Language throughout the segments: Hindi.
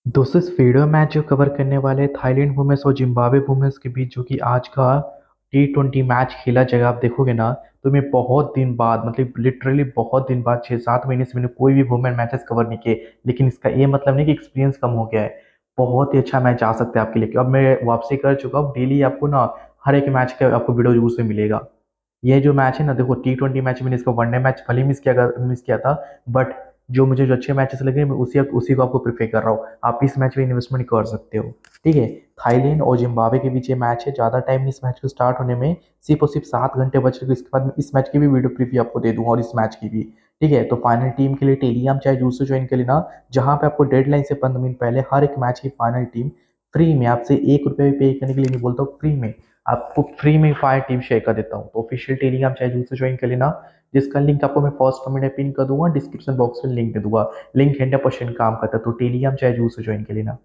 दोस्तों इस वीडियो मैच जो कवर करने वाले हैं, थाईलैंड वुमेन्स और जिम्बाब्वे वुमेन्स के बीच जो कि आज का T20 मैच खेला जाएगा। आप देखोगे ना तो मैं बहुत दिन बाद मतलब लिटरली बहुत दिन बाद 6-7 महीने से मैंने कोई भी वुमेन मैचेस कवर नहीं किए। लेकिन इसका ये मतलब नहीं कि एक्सपीरियंस कम हो गया है। बहुत ही अच्छा मैच आ सकता है आपके लिए। अब मैं वापसी कर चुका हूँ, डेली आपको ना हर एक मैच का आपको वीडियो जरूर से मिलेगा। ये जो मैच है ना, देखो T20 मैच मैंने इसका वनडे मैच भले ही मिस किया था। बट जो अच्छे मैचेस लगे मैं उसी उसी को आपको प्रिफेयर कर रहा हूँ। आप इस मैच में इन्वेस्टमेंट कर सकते हो। ठीक है। थाईलैंड और जिम्बाब्वे के बीच ये मैच है। ज़्यादा टाइम इस मैच को स्टार्ट होने में सिर्फ और सिर्फ 7 घंटे बच रहे। इसके बाद मैं इस मैच की भी वीडियो प्रीव्यू आपको दे दूंगा और इस मैच की भी। ठीक है। तो फाइनल टीम के लिए टेलीग्राम चाहे जूस से ज्वाइन कर लेना, जहाँ पे आपको डेडलाइन से 15 मिनट पहले हर एक मैच की फाइनल टीम फ्री में, आपसे 1 रुपये भी पे करने के लिए नहीं बोलता हूँ, फ्री में आपको फ्री में फायर टीम शेयर कर देता हूँ। तो ऑफिशियल टेलीग्राम चाहे जूस से ज्वाइन कर लेना, जिसका लिंक आपको मैं फर्स्ट कमेंट में पिन कर दूंगा, डिस्क्रिप्शन बॉक्स में लिंक दे दूंगा। लिंक 100% काम करता है। तो टेलीग्राम चाहे जूस से ज्वाइन कर लेना।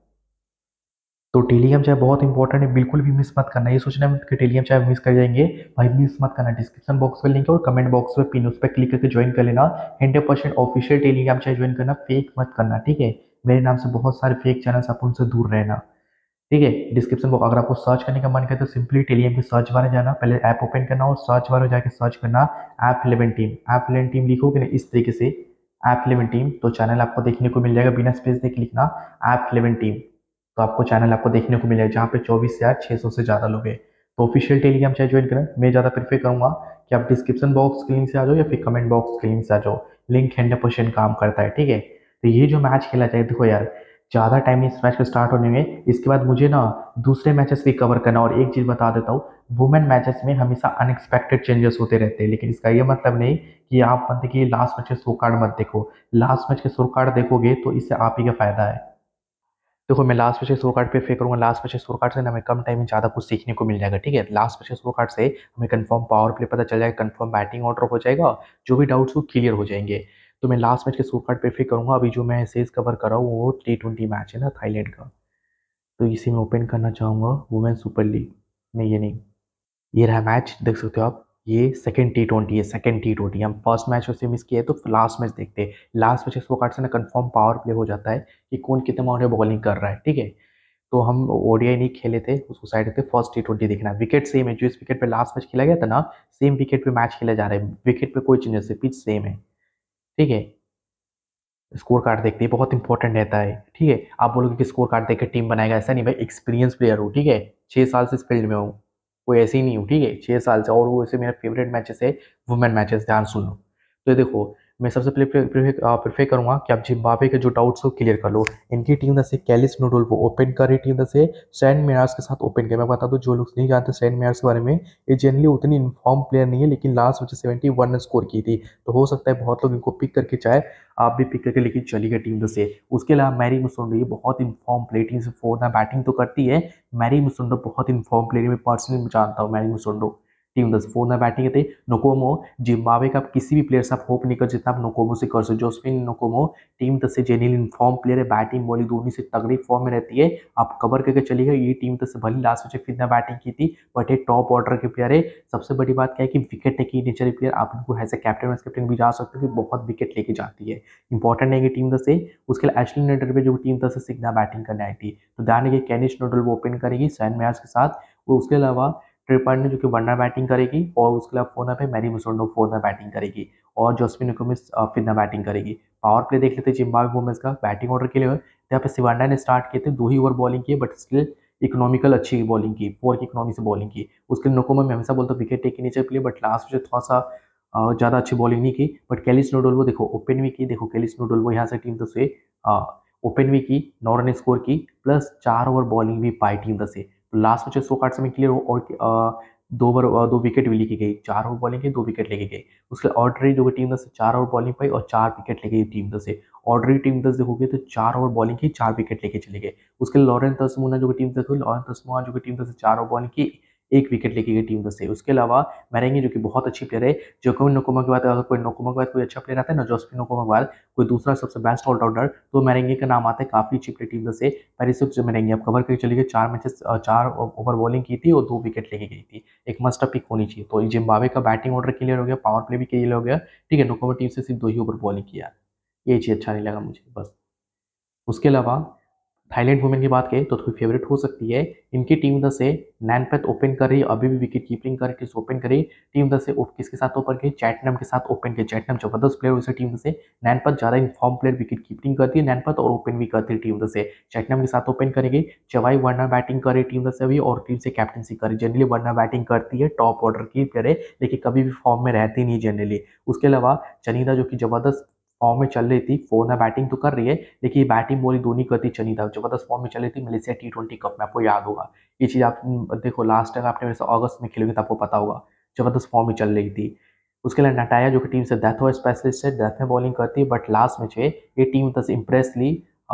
तो टेलीग्राम चाहे बहुत इंपॉर्टेंट है, बिल्कुल भी मिस मत करना। ये सोचना मत कि टेलीग्राम चाहे मिस कर जाएंगे। भाई मिस मत करना। डिस्क्रिप्शन बॉक्स में लिंक है और कमेंट बॉक्स में पिन, उस पर क्लिक करके ज्वाइन कर लेना। 100% ऑफिशियल टेलीग्राम चाहे ज्वाइन करना, फेक मत करना। ठीक है। मेरे नाम से बहुत सारे फेक चैनल्स, आप उनसे दूर रहना। ठीक है। डिस्क्रिप्शन बॉक्स, अगर आपको सर्च करने का मन करे तो सिंपली टेलीग्राम के सर्च बार में जाना, पहले ऐप ओपन करना और सर्च बार में जाके सर्च करना ऐप 11 टीम। ऐप 11 टीम लिखोगे ना इस तरीके से, ऐप 11 टीम, तो चैनल आपको देखने को मिल जाएगा। बिना स्पेस देख लिखना ऐप 11 टीम, तो आपको चैनल आपको देखने को मिल जाएगा, जहाँ पे 24,600 से ज़्यादा लोग हैं। तो ऑफिशियल टेलीग्राम चाहे ज्वाइन करें, मैं ज़्यादा प्रीफर करूंगा कि आप डिस्क्रिप्शन बॉक्स के लिंक से आ जाओ या फिर कमेंट बॉक्स के लिंक से आ जाओ। लिंक 100% काम करता है। ठीक है। तो ये जो मैच खेला जाए, देखो यार ज़्यादा टाइम इस मैच को स्टार्ट होने में, इसके बाद मुझे ना दूसरे मैचेस भी कवर करना। और एक चीज़ बता देता हूँ, वुमेन मैचेस में हमेशा अनएक्सपेक्टेड चेंजेस होते रहते हैं। लेकिन इसका ये मतलब नहीं कि आप मत देखिए लास्ट मैच के स्कोर कार्ड मत देखो। लास्ट मैच के स्कोर कार्ड देखोगे तो इससे आप ही का फायदा है। देखो मैं लास्ट मैच के स्कोर कार्ड पे फेंक करूंगा। लास्ट मैच के स्कोर कार्ड से ना हमें कम टाइम में ज़्यादा कुछ सीखने को मिल जाएगा। ठीक है। लास्ट मैच के स्कोर कार्ड से हमें कंफर्म पावर प्ले पता चल जाएगा, कंफर्म बैटिंग ऑर्डर हो जाएगा, जो भी डाउट्स वो क्लियर हो जाएंगे। तो मैं लास्ट मैच के स्कोर कार्ड पे फेंक करूंगा। अभी जो मैं सीरीज कवर कर रहा हूँ वो T20 मैच है ना थाईलैंड का, तो इसी में ओपन करना चाहूंगा वुमेन सुपर लीग। नहीं ये नहीं, ये रहा मैच, देख सकते हो आप। ये सेकंड T20 है, सेकंड T20। हम फर्स्ट मैच उसे मिस किया है तो लास्ट मैच देखते हैं। लास्ट मैच इसको कार्ड से ना कंफर्म पावर प्ले हो जाता है कि कौन कितने अमाउंट में बॉलिंग कर रहा है। ठीक है। तो हम ओडीआई नहीं खेले थे, उसको साइड रखते, फर्स्ट T20 देखना। विकेट सेम है, जो इस विकेट पे लास्ट मैच खेला गया था ना, सेम विकेट पे मैच खेला जा रहा है। विकेट पे कोई चेंजेस है, पिच सेम है। ठीक है। स्कोर कार्ड देखते ही बहुत इंपॉर्टेंट रहता है। ठीक है। आप बोलोगे कि स्कोर कार्ड देख के टीम बनाएगा, ऐसा नहीं भाई। एक्सपीरियंस प्लेयर हूँ। ठीक है। 6 साल से इस फील्ड में हूँ, कोई ऐसे ही नहीं हूँ। ठीक है। 6 साल से, और वो ऐसे मेरा फेवरेट मैचेस है वुमेन मैचेस, ध्यान सुनो। तो ये देखो, मैं सबसे पहले प्रेफर करूंगा कि आप जिम्बाब्वे के जो डाउट्स को क्लियर कर लो। इनकी टीम से कैलिस नोडोल को ओपन कर रही टीम से सैन मेयर्स के साथ ओपन किया। मैं बता दूं, जो लोग नहीं जानते सैन मेयर्स के बारे में, ये जनरली उतनी इन्फॉर्म प्लेयर नहीं है, लेकिन लास्ट मैच 71 रन स्कोर की थी। तो हो सकता है बहुत लोग इनको पिक करके चाहे, आप भी पिक करके लेके चली टीम से। उसके अलावा मैरी मुसोंडो, ये बहुत इन्फॉर्म प्लेयर, टीम से फोर बैटिंग तो करती है। मैरी मुसोंडो बहुत इन्फॉर्म प्लेयर, मैं पर्सनली जानता हूँ Mary Musondo. Team 10 four batting थे। नोकोमो, जिम्बाब्वे का किसी भी प्लेयर से आप होप नहीं कर, जितना आप नोकोमो से कर सकते। जोस्पिन नोकोमो टीम 10 से जेन्युइन इन्फॉर्म प्लेयर है, बैटिंग बॉलिंग दोनों से तगड़ी फॉर्म में रहती है। आप कवर करके चलिएगा। ये टीम 10 से भली लास्ट में फिर बैटिंग की थी, बट एक टॉप ऑर्डर के प्लेयर है। सबसे बड़ी बात क्या है कि विकेट टेकिंग नेचर प्लेयर, आप इनको as a captain vice captain भी जा सकते हो कि बहुत विकेट लेके जाती है। इंपॉर्टेंट है कि टीम 10 से, उसके लिए एशली नेडर पे जो टीम 10 से सीखना बैटिंग करने आई थी। तो ध्यान रखिए, कैनिश नोडल वो ओपन करेगी सैन मैच के साथ। वो उसके अलावा ट्रिपन ने जो कि वनडर बैटिंग करेगी, और उसके अलावा फोना पे मैरी मुसोंडो फोना बैटिंग करेगी, और जोस्पिन निकोमिस फिरना बैटिंग करेगी। पावर प्ले देख लेते हैं जिम्बाब्वे वुमेन्स का बैटिंग ऑर्डर के लिए। यहाँ पे सिवांडा ने स्टार्ट किए थे, 2 ही ओवर बॉलिंग की, बट स्टिल इकोनॉमिकल अच्छी बॉलिंग की, 4 की इकोनॉमी से बॉलिंग की। उसके नोकोमा में हमेशा बोलता विकेट टेक के नीचे प्ले, बट लास्ट में थोड़ा सा ज़्यादा अच्छी बॉलिंग नहीं की। बट कैलिस नोडोल्वो देखो ओपन भी की, देखो कैलिस नोडोल्वो यहाँ से टीम से ओपन भी की, 9 रन स्कोर की, प्लस 4 ओवर बॉलिंग भी पाई टीम से। तो लास्ट में 100 कार्ड से क्लियर हो, और 2 विकेट भी लेके गई। 4 ओवर बॉलिंग की, 2 विकेट लेके गई। उसके ऑर्डरी जो टीम से 4 ओवर बॉलिंग पाई और 4 विकेट लेके गई टीम से। ऑर्डरी टीम 10 देखोगे तो 4 ओवर बॉलिंग की, 4 विकेट लेके चले गए। उसके लॉरेंस तस्मुना जो टीम 10 थी, लॉरेंस तस्मुना जो टीम 10 से 4 ओवर बॉलिंग की, 1 विकेट लेके गई टीम 10 से। उसके अलावा मैरेंगे जो कि बहुत अच्छी प्लेयर है। जोकोविच नोकोमा के बाद, अगर कोई नोकोमा के बाद कोई अच्छा प्लेयर आता है ना, जोस्पिन नोकोमा के बाद कोई दूसरा सबसे बेस्ट ऑलराउंडर, तो मैरेंगे का नाम आता है। काफी अच्छी प्लेयर टीम 10 से। पेरिसिच मैरेंगे आप कवर करके चलिए, 4 मैचेस 4 ओवर बॉलिंग की थी और 2 विकेट लेके गई थी। एक मस्ट पिक होनी चाहिए। तो जिम्बाब्वे का बैटिंग ऑर्डर क्लियर हो गया, पावर प्ले भी क्लियर हो गया। ठीक है। नोकोमा टीम से सिर्फ 2 ही ओवर बॉलिंग किया, ये चीज अच्छा नहीं लगा मुझे बस। उसके अलावा थाईलैंड वुमेन की बात करें तो थोड़ी फेवरेट हो सकती है। इनकी टीम उधर से नैनपैथ ओपन कर रही है, अभी भी विकेट कीपिंग कर रही है, ओपन करी टीम उधर से किसके साथ ओपन की, चैटनम के साथ ओपन की। चैटनम जबरदस्त प्लेयर उसे टीम से। नैनपैथ ज्यादा इन्फॉर्म प्लेयर, विकेट कीपिंग करती है नैनपैथ और ओपन भी करती है टीम उधर से। चैटनम के साथ ओपन करेगी। चवाई वर्नर बैटिंग करे टीम उधर से अभी, और टीम से कैप्टनसी करे। जनरली वर्नर बैटिंग करती है, टॉप ऑर्डर की प्लेयर है, लेकिन कभी भी फॉर्म में रहती नहीं जनरली। उसके अलावा चनीदा जो कि जबरदस्त फॉर्म में चल रही थी, फोर में बैटिंग तो कर रही है, लेकिन बैटिंग बॉलिंग दोनों करती चनी था, जबरदस्त फॉर्म में चल रही थी मलेशिया T20 कप में, आपको याद होगा ये चीज। आप देखो लास्ट टाइम आपने मेरे से अगस्त में खेलोगे तो आपको पता होगा, जबरदस्त फॉर्म में चल रही थी। उसके लिए नटाया जो कि टीम से डेथ हो स्पेशलिस्ट है, डेथ में बॉलिंग करती है, बट लास्ट मैच में ये टीम दस इम्प्रेसली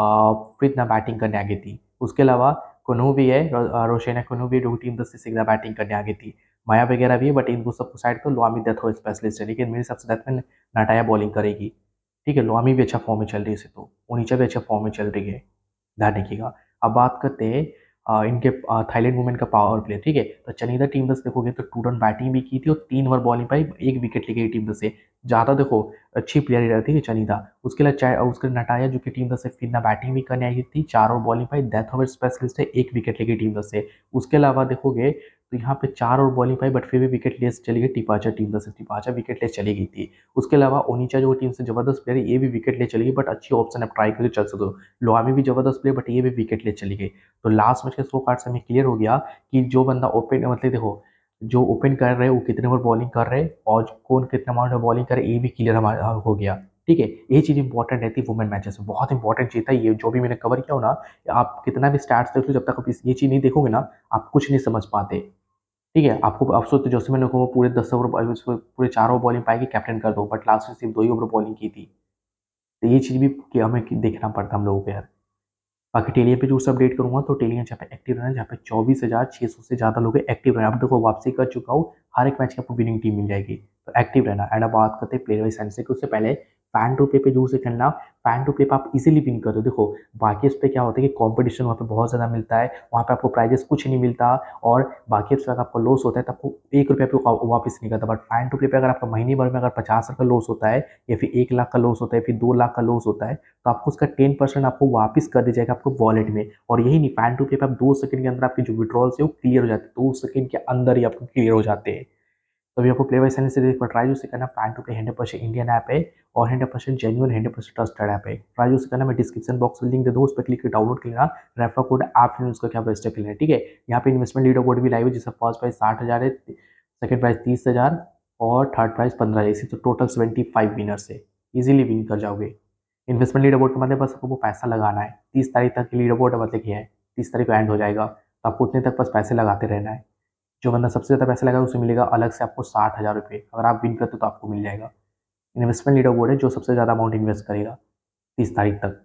फिर ना बैटिंग करने आ गई थी। उसके अलावा कुनू भी है, रोशेना कुनू भी जो टीम दस से सीधा बैटिंग करने आ गई थी। माया वगैरह भी है, बट इनको सबको साइड पर लुआमी डेथ हो स्पेशलिस्ट है, लेकिन मेरे हिसाब से डेथ में नटाया बॉलिंग करेगी। ठीक है, लोमी भी अच्छा फॉर्म में चल रही है, इसे तो ओनिचा भी अच्छा फॉर्म में चल रही है, ध्यान रखिएगा। अब बात करते हैं इनके थाईलैंड वुमेन का पावर प्ले। ठीक है, तो चनीदा टीम दस देखोगे तो 2 रन बैटिंग भी की थी और 3 ओवर बॉलिंग पाई, 1 विकेट लेके टीम दस से। ज़्यादा देखो अच्छी प्लेयर रहती है चनीदा। उसके लिए उसके नटाया जो कि टीम दस से फिर बैटिंग भी करने आई थी, 4 ओवर बॉलिंग पाई, डेथ ओवर स्पेशलिस्ट है, 1 विकेट लेके टीम दस से। उसके अलावा देखोगे तो यहाँ पे 4 ओवर बॉलिंग पाई, बट फिर भी विकेट लेस चली गई टिपाचा टीम दस से, टिपाचा विकेट लेस चली गई थी। उसके अलावा ओनिचा जो टीम से जबरदस्त प्लेयर है, ये भी विकेट ले चली गई, बट अच्छी ऑप्शन है, ट्राई करके चल सकते हो। लोआमी भी जबरदस्त प्लेयर, बट ये भी विकेट ले चली गई। तो लास्ट मैच के स्कोर कार्ड से हमें क्लियर हो गया कि जो बंदा ओपन, मतलब देखो जो ओपन कर रहे हैं वो कितने ओवर बॉलिंग कर रहे हैं और कौन कितना अमाउंट में बॉलिंग कर रहे हैं, ये भी क्लियर हमारा हो गया। ठीक है, ये चीज इंपॉर्टेंट रहती है वुमेन मैचेस में, बहुत इंपॉर्टेंट चीज था ये जो भी मैंने कवर किया हो ना। आप कितना भी स्टार्ट देख लो, जब तक आप ये चीज नहीं देखोगे ना, आप कुछ नहीं समझ पाते। ठीक है, आपको अफसोस तो जोसेफ ने को पूरे 10 ओवर पूरे 4 ओवर बॉलिंग पाएगी कैप्टन कर दो, बट लास्ट में सिर्फ 2 ही ओवर बॉलिंग की थी। तो ये चीज भी कि हमें देखना पड़ता हम लोगों को यार। बाकी टेलियन पे जो उससे अपडेट करूंगा, तो टेलियन जहाँ पे एक्टिव रहना, जहाँ पे 24,600 से ज्यादा लोग एक्टिव रहना। अब देखो वापसी कर चुका हूँ, हर एक मैच की आपको विनिंग टीम मिल जाएगी, तो एक्टिव रहना। एंड अब बात करते हैं प्लेयर वाइज सेंस से, उससे पहले फैन टू प्ले पे जरूर से खेलना। फैन टू प्ले पे आप इजीली विन कर दो। देखो बाकी उस पे क्या होता है कि कंपटीशन वहाँ पे बहुत ज़्यादा मिलता है, वहाँ पे आपको प्राइजेस कुछ नहीं मिलता, और बाकी उस आपको लॉस होता है तो आपको 1 रुपया पे वापस नहीं करता। बट फैन टू प्ले पे अगर आपका महीने भर में अगर 50 का लॉस होता है, या फिर 1 लाख का लॉस होता है, फिर 2 लाख का लॉस होता है, तो आपको उसका 10% आपको वापस कर दिया जाएगा आपको वॉलेट में। और यही नहीं, फैन टू पे आप 2 सेकंड के अंदर आपके जो विड्रॉल्स है वो क्लियर हो जाते हैं, 2 सेकंड के अंदर ही आपको क्लियर हो जाते हैं। तो अभी आपको प्ले बाय सेंस से देख पर ट्राई जो से करना, फैन टू पे 100% इंडियन ऐप है और 100% जेन्युइन 100% ट्रस्टेड ऐप है। ट्राई जो से करना, मैं डिस्क्रिप्शन बॉक्स में लिंक दे दूँ, उस पर क्लिक कर डाउनलोड कर लेना। रेफर कोड ऐप यूज करके आप रजिस्टर कर लेना। ठीक है, यहाँ पे इन्वेस्टमेंट लीडर बोर्ड भी लाइव है, जिसका फर्स्ट प्राइस 60,000 है, सेकंड प्राइस 30,000 और थर्ड प्राइस 15,000, इसी तो टोटल 75 विनर्स है। इजीली विन कर जाओगे। इन्वेस्टमेंट लीडर बोर्ड का मतलब बस आपको वो पैसा लगाना है, 30 तारीख तक की लीडर बोर्ड मतलब क्या है, 30 तारीख को एंड हो जाएगा, तो आपको उतने तक बस पैसे लगाते रहना है। जो बंदा सबसे ज़्यादा पैसा लगाएगा उसे मिलेगा अलग से आपको 60,000 रुपये, अगर आप विन करते हो तो आपको मिल जाएगा। इन्वेस्टमेंट लीडर बोर्ड है, जो सबसे ज़्यादा अमाउंट इन्वेस्ट करेगा 30 तारीख तक।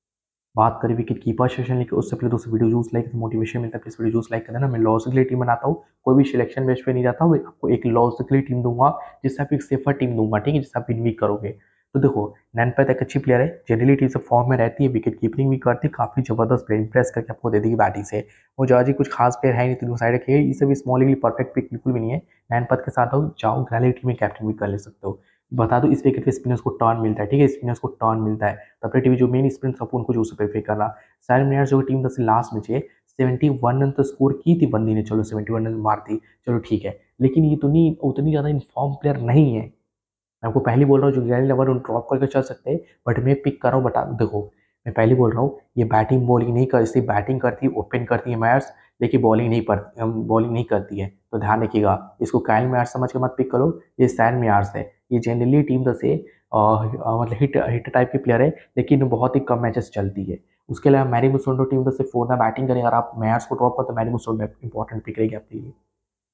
बात करें विकेट कीपर सेशन लेकर, उससे पहले दोस्तों वीडियो जूस लाइक मोटिवेशन मिलता है, प्लीज वीडियो जूस लाइक कर देना। मैं लॉस के लिए टीम बनाता हूँ, कोई भी सिलेक्शन बेस पे नहीं जाता हूँ, आपको एक लॉस के लिए टीम दूंगा, जिससे आप एक सेफर टीम दूंगा। ठीक है, जिससे आप विन भी करोगे। तो देखो नैनपैथ एक अच्छी प्लेयर है, जनरली टीम से फॉर्म में रहती है, विकेट कीपिंग भी करती है, काफी जबरदस्त प्लेयर, इंप्रेस करके आपको दे देगी बैटिंग से। वो जॉर्ज ही कुछ खास प्लेयर है नहीं, तीनों साइड रखिए, ये सब स्मॉल परफेक्ट पिक बिल्कुल भी नहीं है। नैनपैथ के साथ हो जाओ, ग्रैलिटी में कैप्टन भी कर ले सकते हो। बता दो इस विकेट पे स्पिनर्स को टर्न मिलता है। ठीक है, स्पिनर्स को टर्न मिलता है, तो अपने टीवी जो मेन स्पिनर्स आपको उनको जो प्रेफर करना। साइड में जो टीम दस लास्ट में 71 रन तो स्कोर की थी बंदी ने, चलो 71 रन मार दी, चलो ठीक है, लेकिन ये तो नहीं उतनी ज़्यादा इन्फॉर्म प्लेयर नहीं है। मैं आपको पहले बोल रहा हूँ जो ग्रैंड लेवल उन ड्रॉप करके चल सकते हैं, बट मैं पिक कर रहा हूँ। बता देखो मैं पहले बोल रहा हूँ, ये बैटिंग बॉलिंग नहीं कर, सिर्फ बैटिंग करती है, ओपन करती है मैच, लेकिन बॉलिंग नहीं करती है, तो ध्यान रखिएगा। इसको काइल मैच समझ के मत पिक करो, ये सैन मैयर्स है। ये जनरली टीम से मतलब हिट हिट टाइप की प्लेयर है, लेकिन बहुत ही कम मैचेस चलती है। उसके अलावा मैरी मुसोंडो टीम से फोर्थ बैटिंग करें, अगर आप मैयर्स को ड्रॉप कर तो मैरी मुसोंडो इंपॉर्टेंट पिक रहेगी आपके लिए।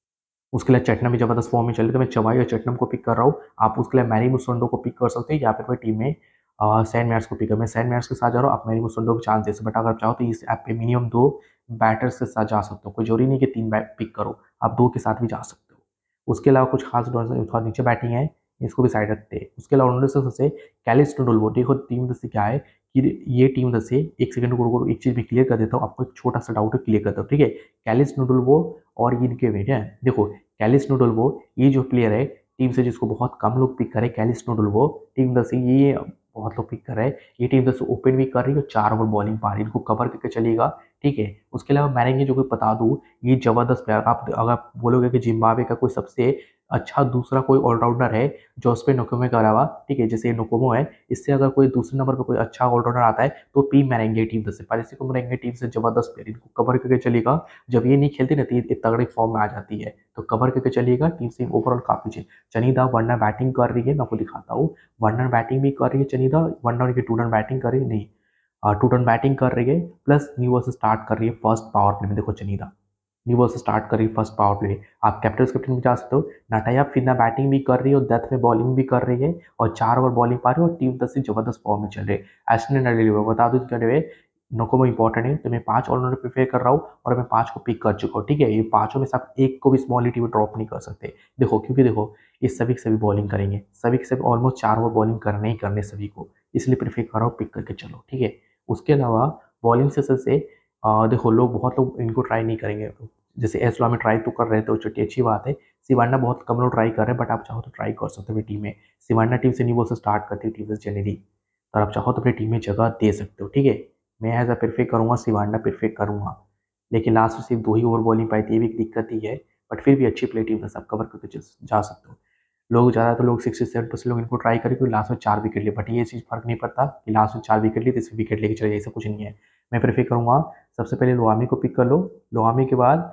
उसके लिए चटनम भी जबरदस्त फॉर्म में चल रही है, तो मैं चवाई और चटनम को पिक कर रहा हूँ। आप उसके लिए मैरी मुसोंडो को पिक कर सकते हैं, या फिर कोई टीम में सैन मैयर्स को पिक कर। मैं सैन मैयर्स के साथ जा रहा हूँ, आप मैरी मुसोंडो को चांस दे सकते, बट अगर चाहो तो इस ऐप पे मिनिमम 2 बैटर्स के साथ जा सकते हो, कोई जरूरी नहीं कि 3 बैट पिक करो, आप 2 के साथ भी जा सकते हो। उसके अलावा कुछ खास थोड़ा नीचे बैटिंग है, इसको भी साइड रखते हैं। उसके अलावा उन्होंने सबसे कैलिस टुडुल्वो, देखो टीम से क्या है कि ये टीम से एक सेकंड को एक चीज भी क्लियर कर देता हूँ, आपको एक छोटा सा डाउट क्लियर करता हूँ। ठीक है, कैलिस टुडुल्वो और इनके वेट है, देखो कैलिस नोडोल्वो ये जो प्लेयर है टीम से, जिसको बहुत कम लोग पिक करे, कैलिस नोडोल्वो टीम से ये बहुत लोग पिक कर रहे हैं। ये टीम 10 ओपन भी कर रही है और 4 ओवर बॉलिंग पा रही है, इनको कवर करके चलेगा। ठीक है, उसके अलावा मैरेंगे जो कि बता दूं, ये जबरदस्त प्लेयर। आप अगर आप बोलोगे कि जिम्बाब्वे का कोई सबसे अच्छा दूसरा कोई ऑलराउंडर है जोस्पे नोकोमे के अलावा, ठीक है, जैसे नोकोमो है, इससे अगर कोई दूसरे नंबर पर कोई अच्छा ऑलराउंडर आता है तो पी मैरेंगे टीम से पारिसी को मैरेंगे टीम से जबरदस्त प्लेयर, इनको कवर करके चलेगा। जब ये नहीं खेलती ना तो ये तगड़ी फॉर्म में आ जाती है, तो कवर करके चलिएगा। टीम से ओवरऑल काफी अच्छी। चनीदा वरना बैटिंग कर रही है, मैं आपको दिखाता हूँ। वरना बैटिंग भी कर रही है चनीदा, वरना की 2 रन बैटिंग कर रही है, नहीं 2 रन बैटिंग कर रही है, प्लस न्यू बॉल से स्टार्ट कर रही है फर्स्ट पावर प्ले में। देखो चनीदा न्यू बॉल से स्टार्ट कर रही है फर्स्ट पावर प्ले। आप कैप्टन में जा सकते हो। नाटाया फिरना बैटिंग भी कर रही है और डेथ में बॉलिंग भी कर रही है, और 4 ओवर बॉलिंग पा रही है, और टीम 10 से जबरदस्त फॉर्म में चल रही है। एस्टन एंड बता दो क्या नोकोमो इंपॉर्टेंट है, तो मैं 5 ऑलराउंडर प्रिफेयर कर रहा हूँ और मैं 5 को पिक कर चुका हूँ। ठीक है, ये पांचों में से आप एक को भी स्मॉल टी में ड्रॉप नहीं कर सकते। देखो क्योंकि देखो ये सभी के सभी बॉलिंग करेंगे, सभी के सभी ऑलमोस्ट 4 ओवर बॉलिंग करने ही करने सभी को, इसलिए प्रिफेयर कर रहा हूँ पिक करके चलो। ठीक है, उसके अलावा बॉलिंग से देखो लोग बहुत लोग इनको ट्राई नहीं करेंगे, जैसे एसला में ट्राई तो कर रहे थे, तो छोटी अच्छी बात है। सिवाना बहुत कम लोग ट्राई कर रहे हैं, बट आप चाहो तो ट्राई कर सकते हो अपनी टीम में। सिवाना टीम से नहीं वो से स्टार्ट करती है टीम से जनरली, और आप चाहो तो अपनी टीम में जगह दे सकते हो। ठीक है, मैं एज अ प्रेफर करूँगा, सिवाना प्रेफर करूँगा, लेकिन लास्ट में सिर्फ 2 ही ओवर बॉलिंग पाई थी, ये भी एक दिक्कत ही है। बट फिर भी अच्छी प्ले टीम है, सब कवर करके जा सकते हो। लोग ज़्यादातर लोग 67% लोग इनको ट्राई करें क्योंकि लास्ट में 4 विकेट लिए, बट ये चीज़ फर्क नहीं पड़ता कि लास्ट में 4 विकेट लिए तो इसमें विकेट लेके चले, ऐसा कुछ नहीं है। मैं प्रेफर करूँगा सबसे पहले लोहामी को पिक कर लो, लोहामी के बाद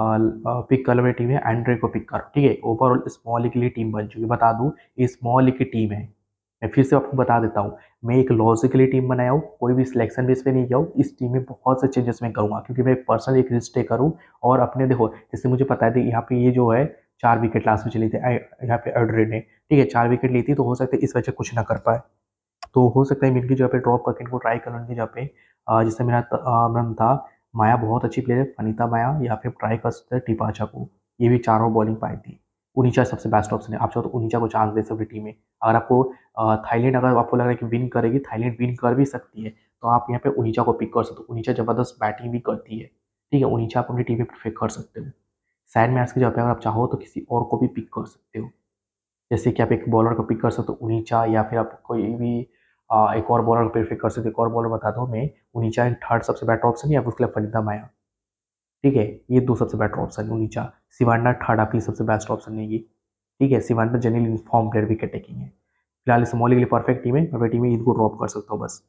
पिक कर लो मेरी टीम है एंड्रे को पिक करो। ठीक है, ओवरऑल स्मॉल लीग के लिए टीम बन चुकी है। बता दूं ये स्मॉल लीग की टीम है, मैं फिर से आपको बता देता हूँ। मैं एक लॉजिकली टीम बनाया हूँ, कोई भी सिलेक्शन बेस पे नहीं किया हूँ। इस टीम में बहुत से चेंजेस मैं करूँगा क्योंकि मैं एक पर्सनल एक रिस्क टेकर हूँ, और अपने देखो जैसे मुझे पता है यहाँ पे ये जो है 4 विकेट लास्ट में चली थी यहाँ पे एड्रे ने, ठीक है 4 विकेट ली थी, तो हो सकता है इस वजह कुछ ना कर पाए, तो हो सकता है इनकी जगह पे ड्रॉप करके इनको ट्राई कर इनकी जगह पे जैसे मेरा मन था माया बहुत अच्छी प्लेयर है, फनीता माया, या फिर ट्राई कर सकते हैं टिपाचा को, ये भी 4 ओवर बॉलिंग पाई थी। उनीचा सबसे बेस्ट ऑप्शन है, आप चाहो तो उनीचा को चांस दे सकते टीम में। अगर आपको थाईलैंड अगर आपको लग रहा है कि विन करेगी, थाईलैंड विन कर भी सकती है, तो आप यहाँ पे उनीचा को पिक कर सकते हो। उनीचा जबरदस्त बैटिंग भी करती है, ठीक है, उनीचा आप अपनी टीम में प्रिफेयर कर सकते हो। सैड मैच की जगह पे अगर आप चाहो तो किसी और को भी पिक कर सकते हो, जैसे कि आप एक बॉलर को पिक कर सकते हो उनीचा, या फिर आप कोई भी एक और बॉलर को पिक कर सकते हो। एक और बॉलर बता दो मैं, उनीचा एक थर्ड सबसे बेटर ऑप्शन है, या फिर उसके लिए फरीदा माया। ठीक है, ये 2 सबसे बेटर ऑप्शन है उनीचा। शिवाना थर्ड आपके लिए सबसे बेस्ट ऑप्शन है ये। ठीक है, शिवाना generally in form player wicket taking है। फिलहाल स्मॉल के लिए परफेक्ट टीम है, मैं टीम में इनको ड्रॉप कर सकता हूँ बस।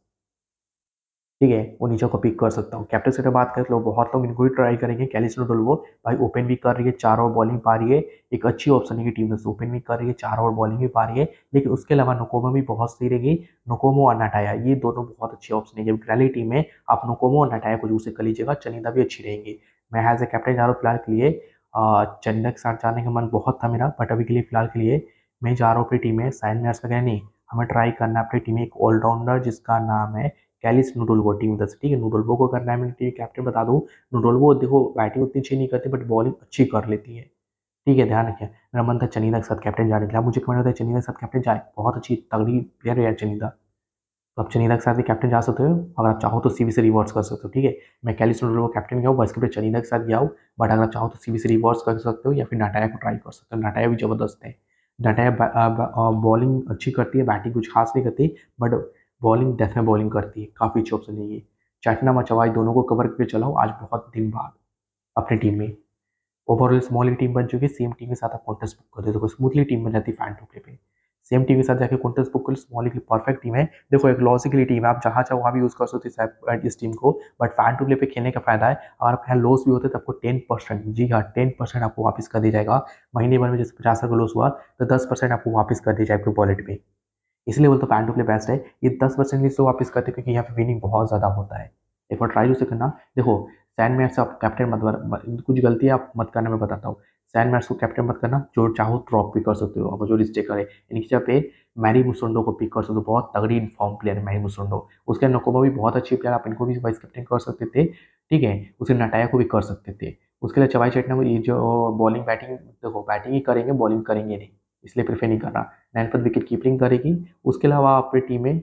ठीक है, वो नीचे को पिक कर सकता हूँ। कैप्टन से बात करें तो बहुत लोग इनको ही ट्राई करेंगे। कैलिस डोल्वो भाई ओपन भी कर रही है, 4 ओवर बॉलिंग पा रही है, एक अच्छी ऑप्शन है कि टीम से ओपन भी कर रही है, 4 ओवर बॉलिंग भी पा रही है। लेकिन उसके अलावा नोकोमो भी बहुत सही रहेगी, नोकोमो और नटाया ये दोनों बहुत अच्छी ऑप्शन है। जब रैली टीम में आप नोकोमो और नटाया को यूज कर लीजिएगा, चनिंदा भी अच्छी रहेंगी। मैं एज ए कैप्टन जा रहा हूँ फिलहाल के लिए, चनिंदा के साथ जाने का मन बहुत था मेरा, बट अभी के लिए फिलहाल के लिए मैं जा रहा हूँ अपनी टीम में। साइन मैच का नहीं, हमें ट्राई करना है अपनी टीम में एक ऑलराउंडर जिसका नाम है कैलिस नूडोल्वो टीम 10। ठीक है, नूडोल्वो को करना है मेरी टीम कैप्टन, बता दूं नूडोल्वो देखो बैटिंग उतनी अच्छी नहीं करती बट बॉलिंग अच्छी कर लेती है। ठीक है, ध्यान रखिए। मेरा मन था चनीदा के साथ कैप्टन जाने के लिए, अब मुझे कमेंट होता है चनीदा के साथ कैप्टन जाए, बहुत अच्छी तगड़ी प्लेयर है यार चनीदा, तो आप चनीदा के साथ भी कैप्टन जा सकते हो। अगर आप चाहो तो सीबी से रिवर्स कर सकते हो। ठीक है, मैं कैलिस नूडोल्वो कैप्टन गया हूँ, वाइस कैप्टन चनीदा के साथ गया हूँ, बट अगर आप चाहो तो सीबी से रिवर्स कर सकते हो, या फिर नाटाया को ट्राई कर सकते हो। नाटाया भी जबरदस्त है, नाटाया बॉलिंग अच्छी करती है, बैटिंग कुछ खास नहीं करती, बट बॉलिंग डेथ में बॉलिंग करती है, काफ़ी अच्छी ऑप्शन है ये। चैटना मचवाई दोनों को कवर करके चलाओ आज बहुत दिन बाद अपनी टीम में। ओवरऑल स्मॉल टीम बन चुकी है, सेम टीम के साथ आप कॉन्टेस्ट बुक कर दे तो स्मूथली टीम बन जाती है फैन टू प्ले पे। सेम टीम के साथ जाके कॉन्टेस्ट बुक कर, स्मॉल की परफेक्ट टीम है। देखो एक लॉजिकली टीम है, आप जहाँ चाहो वहाँ भी यूज कर सकते हो इस टीम को, बट फैन टू प्ले पे खेलने का फायदा है, अगर आप यहाँ लॉस भी होते तो आपको 10%, जी हाँ 10% आपको वापस कर दिया जाएगा। महीने भर में जैसे 50 का लॉस हुआ तो 10% आपको वापस कर दिया जाएगा वॉलेट पे। इसलिए बोलते फैन टू प्ले बेस्ट है। ये 10% इसलिए वापस करते क्योंकि यहाँ पे विनिंग बहुत ज़्यादा होता है। एक बार ट्राई उसे करना। देखो सैन मैच से आप कैप्टन कुछ गलती आप मत करना, मैं बताता हूँ। सैन मैच को कैप्टन मत करना, जो चाहो ड्रॉप भी कर सकते हो, अगर जो रिस्क टेकर है इनकी जगह पे मैरी मुसोंडो को पिक कर सकते हो, बहुत तगड़ी इन्फॉर्म प्लेयर है मैरी मुसोंडो। उसके नकोमा भी बहुत अच्छी प्लेयर, आप इनको भी वाइस कैप्टन कर सकते थे। ठीक है, उसे नटाया को भी कर सकते थे। उसके लिए चवाई चटना को ये जो बॉलिंग बैटिंग, देखो बैटिंग ही करेंगे बॉलिंग करेंगे नहीं, इसलिए प्रेफर नहीं कर रहा। 9 पर विकेट कीपिंग करेगी। उसके अलावा अपनी टीम में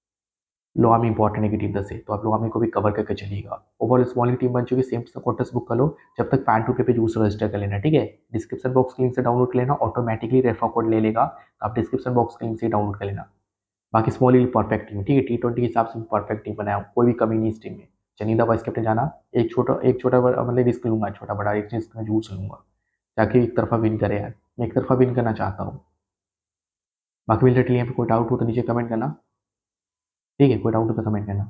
लोआमी इंपॉर्टेंट है कि टीम 10 है, तो आप लोआमी को भी कवर करके चलिएगा। ओवरऑल स्मॉल की टीम बन चुकी है, सेम कॉन्टेस्ट बुक कर लो। जब तक फैन टू पे यूज रजिस्टर कर लेना। ठीक है, डिस्क्रिप्शन बॉक्स लिंक से डाउनलोड कर लेना, ऑटोमेटिकली रेफर कोड ले लेगा, तो आप डिस्क्रिप्शन बॉक्स लिंक से डाउनलोड कर लेना। बाकी स्मॉल लीग परफेक्ट टीम, ठीक है, T20 के हिसाब से परफेक्ट टीम बनाया हूँ, कोई भी कमी नहीं इस टीम में। चनिंदा वाइस कैप्टन जाना, एक छोटा मतलब रिस्क लूंगा, छोटा बड़ा एक रिस्क मैं जरूर से लूंगा, ताकि एक तरफा विन करे यार, मैं एक तरफा विन करना चाहता हूँ। बाकी मिलिट्री यहाँ पे कोई डाउट हो तो नीचे कमेंट करना, ठीक है, कोई डाउट हो तो कमेंट करना।